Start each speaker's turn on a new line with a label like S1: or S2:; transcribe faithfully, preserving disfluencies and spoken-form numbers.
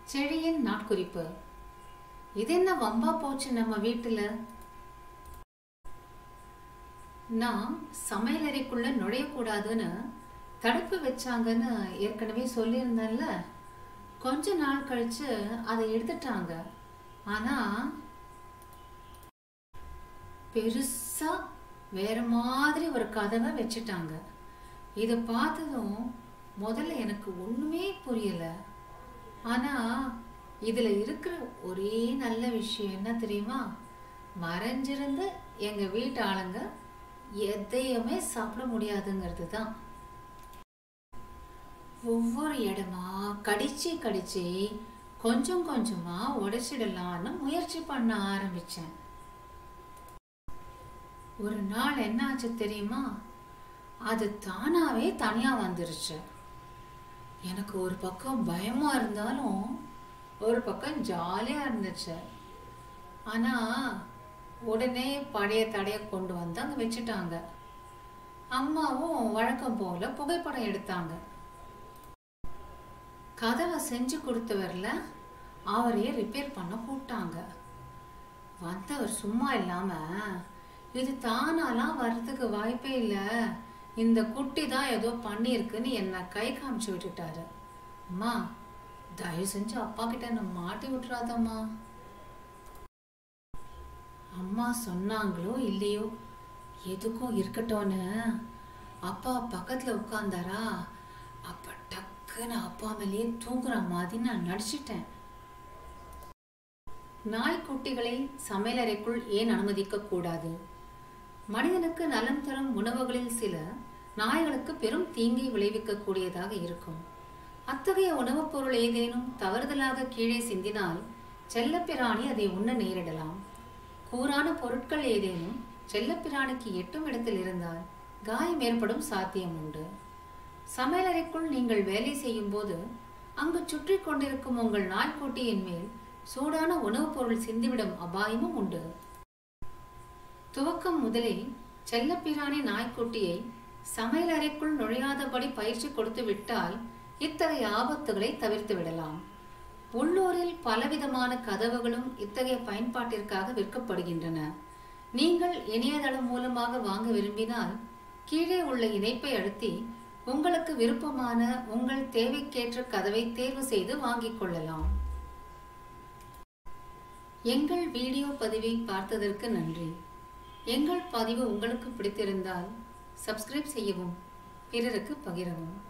S1: செடியின் நாட்குறிப்பு. இது என்ன வம்பா போச்சு நம்ம வீட்டுல? நான் சமையலறைக்குள்ள நுழையக்கூடாதுன்னு தடுப்பு வச்சாங்கன்னு ஏற்கனவே சொல்லியிருந்தேன்ல. கொஞ்ச நாள் கழிச்சு அதை எடுத்துட்டாங்க. ஆனா பெருசா வேற மாதிரி ஒரு கதவை வச்சுட்டாங்க. இதை பார்த்ததும் முதல்ல எனக்கு ஒண்ணுமே புரியல. ஆனா இதுல இருக்கிற ஒரே நல்ல விஷயம் என்ன தெரியுமா? மறைஞ்சிருந்து எங்க வீட்டு ஆளுங்க எதையுமே சாப்பிட முடியாதுங்கிறது தான். ஒவ்வொரு இடமா கடிச்சு கடிச்சு கொஞ்சம் கொஞ்சமா உடைச்சிடலான்னு முயற்சி பண்ண ஆரம்பிச்சேன். ஒரு நாள் என்னாச்சு தெரியுமா? அது தானாவே தனியா வந்துருச்சு. எனக்கு ஒரு பக்கம் பயமா இருந்தாலும் ஒரு பக்கம் ஜாலியா இருந்துச்சு. ஆனா உடனே பழைய தடைய கொண்டு வந்து அங்க வச்சுட்டாங்க. அம்மாவும் வழக்கம் போல புகைப்படம் எடுத்தாங்க. கதவை செஞ்சு கொடுத்தவர்ல அவரையே ரிப்பேர் பண்ண கூப்பிட்டாங்க. வந்தவர் சும்மா இல்லாம, இது தானாலாம் வர்றதுக்கு வாய்ப்பே இல்லை, இந்த குட்டி தான் ஏதோ பண்ணியிருக்குன்னு என்ன கை காமிச்சு விட்டுட்டாரு. அம்மா, தயவு செஞ்சு அப்பா கிட்ட என்ன மாட்டி விட்டுறாதம்மா. அம்மா சொன்னாங்களோ இல்லையோ, எதுக்கும் இருக்கட்டும்னு அப்பா பக்கத்துல உட்கார்ந்தாரா. அப்ப டக்குன்னு அப்பா மேலேயே தூங்குற மாதிரி நான் நடிச்சிட்டேன். நாய்க்குட்டிகளை சமையலறைக்குள் ஏன் அனுமதிக்க கூடாது? மனிதனுக்கு நலம் தரும் உணவுகளில் சில நாய்களுக்கு பெரும் தீங்கை விளைவிக்க கூடியதாக இருக்கும். அத்தகைய உணவுப் பொருள் ஏதேனும் தவறுதலாக கீழே சிந்தினால் செல்லப்பிராணி அதை உண்ண நேரிடலாம். கூரான பொருட்கள் ஏதேனும் செல்லப்பிராணிக்கு எட்டும் இடத்தில் இருந்தால் காயம் ஏற்படும் சாத்தியம் உண்டு. சமையலறைக்குள் நீங்கள் வேலை செய்யும் போது அங்கு சுற்றி கொண்டிருக்கும் உங்கள் நாய்க்குட்டியின் மேல் சூடான உணவுப் பொருள் சிந்திவிடும் அபாயமும் உண்டு. துவக்கம் முதலே செல்லப்பிராணி நாய்க்குட்டியை சமையலறைக்குள் நுழையாதபடி பயிற்சி கொடுத்து விட்டால் இத்தகைய ஆபத்துகளை தவிர்த்து விடலாம். உள்ளூரில் பலவிதமான கதவுகளும் இத்தகைய பயன்பாட்டிற்காக விற்கப்படுகின்றன. நீங்கள் இணையதளம் மூலமாக வாங்க விரும்பினால் கீழே உள்ள இணைப்பை அழுத்தி உங்களுக்கு விருப்பமான உங்கள் தேவைக்கேற்ற கதவை தேர்வு செய்து வாங்கிக் கொள்ளலாம். எங்கள் வீடியோ பதிவை பார்த்ததற்கு நன்றி. எங்கள் பதிவு உங்களுக்கு பிடித்திருந்தால் சப்ஸ்கிரைப் செய்யவும், பிறருக்கு பகிரவும்.